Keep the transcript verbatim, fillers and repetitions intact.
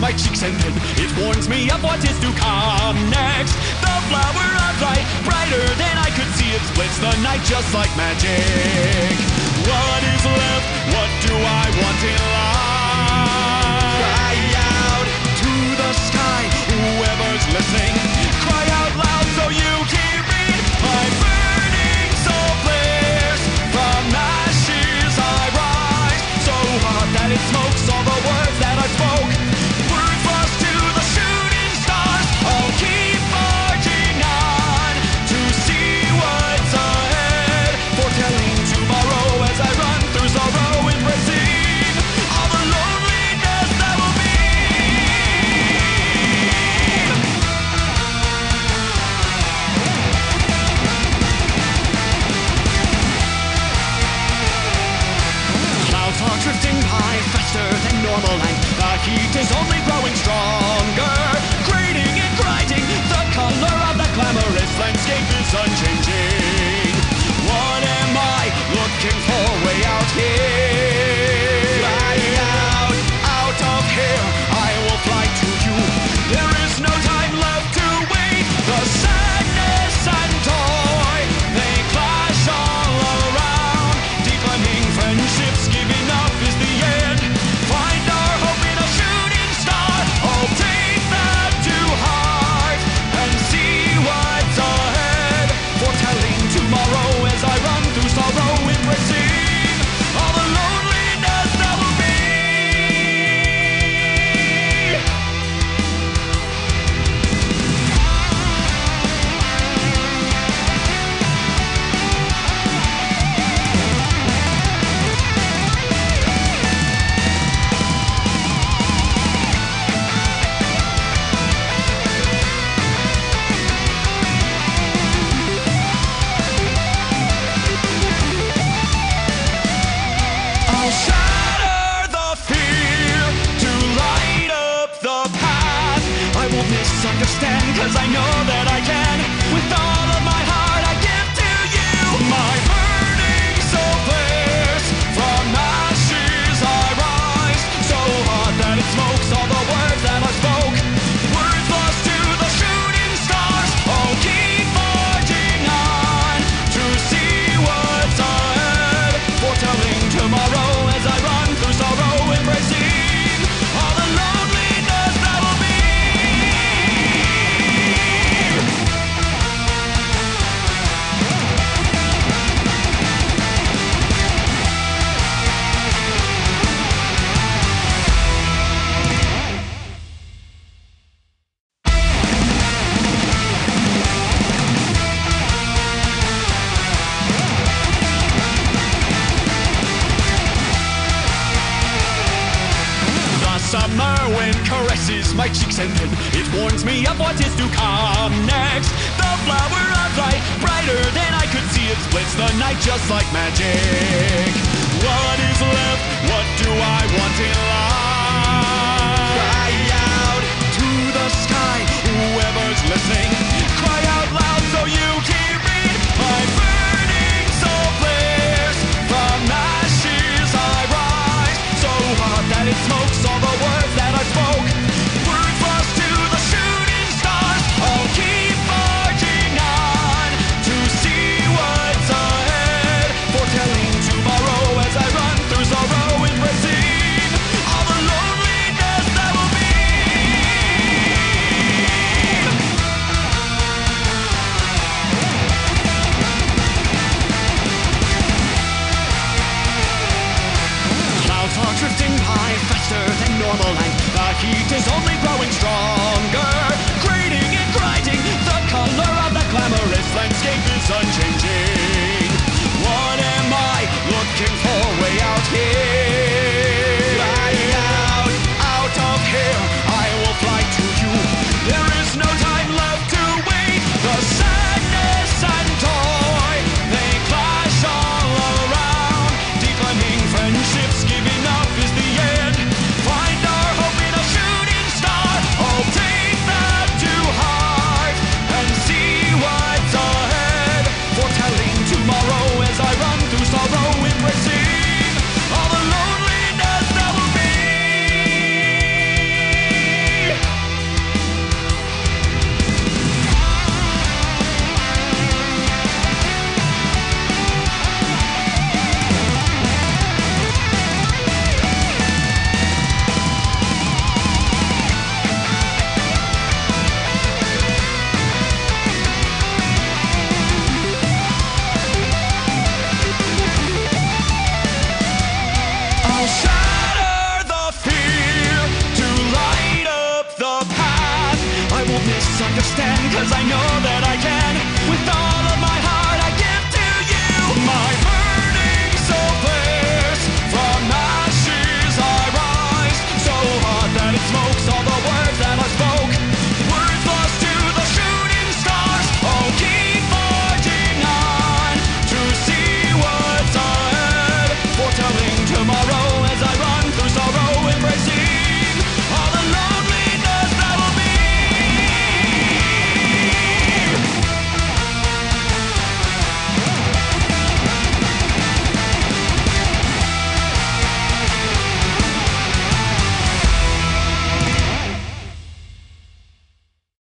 my cheeks, and then it warns me of what is to come next. The flower of light, brighter than I could see, it splits the night just like magic. What is left? What do I want in life? Cry out to the sky, whoever's listening. Cry out loud so you hear me. I'm burning so flares. From ashes I rise, so hot that it smokes all the words that I spoke. Words lost to the shooting stars. I'll keep marching on to see what's ahead, foretelling tomorrow as I run through sorrow, embracing all the loneliness that will be. Clouds are drifting by faster than normal, and the heat is only growing stronger. Grating and grinding, the color of the glamorous landscape is unchanging. What am I looking for way out here? Fly out, out of here, I will fly to you. There is no time left to wait. The sadness and joy, they clash all around. Deepening friendships, giving up is the end. Find our hope in a shooting star. I'll take that to heart and see what's ahead, foretelling tomorrow as I run through sorrow, embracing all the loneliness that will be. I'll shatter the fear to light up the path. I won't misunderstand, cause I know that I can. With all of my heart I give to you. My burning soul flares. From ashes I rise, so hot that it smokes all the words that I spoke. Words lost to the shooting stars. I'll keep marching on to see what's ahead, foretelling tomorrow as I run through sorrow, embracing all the loneliness that will be. The summer wind caresses my cheeks, and then it warns me of what is to come next. The flower of light, brighter than I could see, it splits the night just like magic. What is left? What do I want in life? Cry out to the sky, whoever's listening. Cry out loud so you hear me. I'm burning so flares. From ashes I rise, so hot that it smokes all the words that I spoke. Words lost to the shooting stars. I'll keep marching on to see what's ahead, foretelling tomorrow as I run through sorrow, embracing all the understand, cause I know that